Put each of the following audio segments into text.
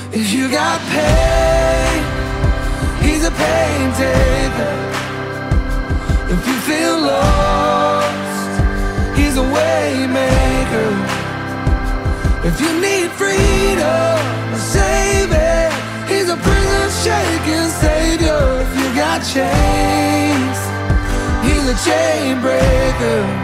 If you got pain, he's a pain taker. If you feel lost, he's a way maker. If you need freedom, a savior, he's a prison shaking savior. If you got chains, he's a chain breaker.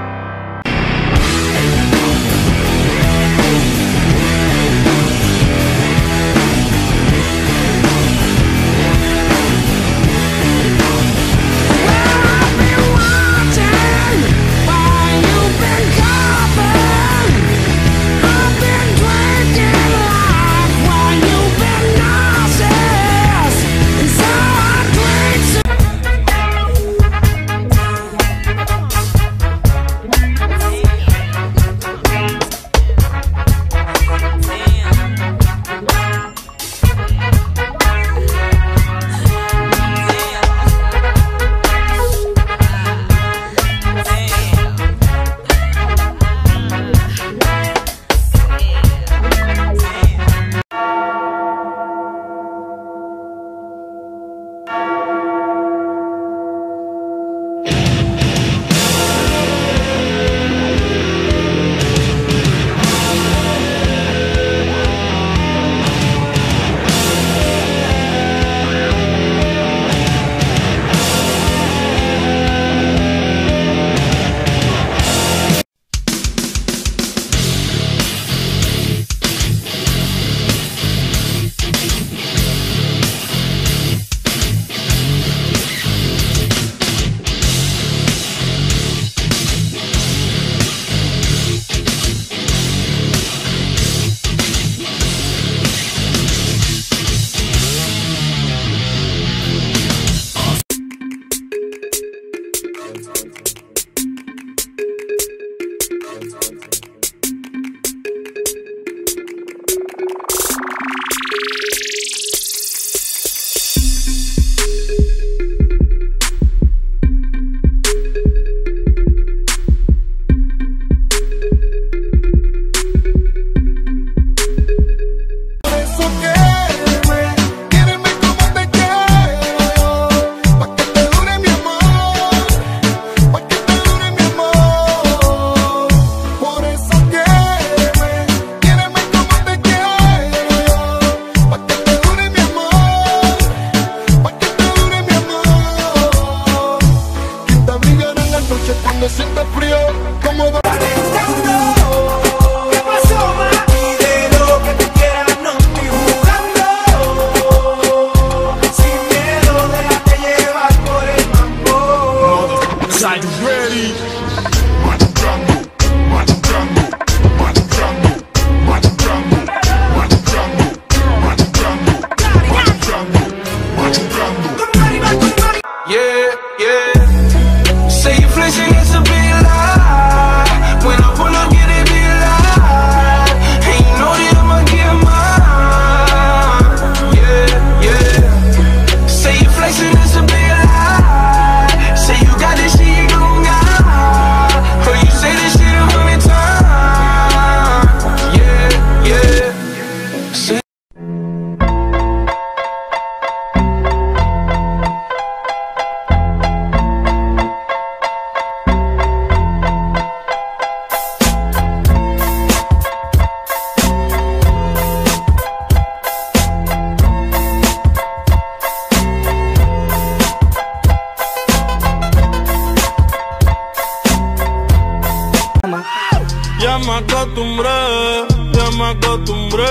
me acostumbré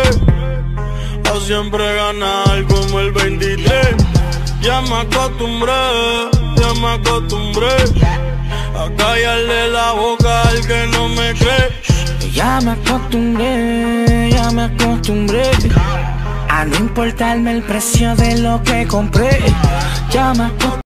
a siempre ganar como el 23. Ya me acostumbré a callarle la boca al que no me cree. Ya me acostumbré a no importarme el precio de lo que compré. Ya me acostumbré.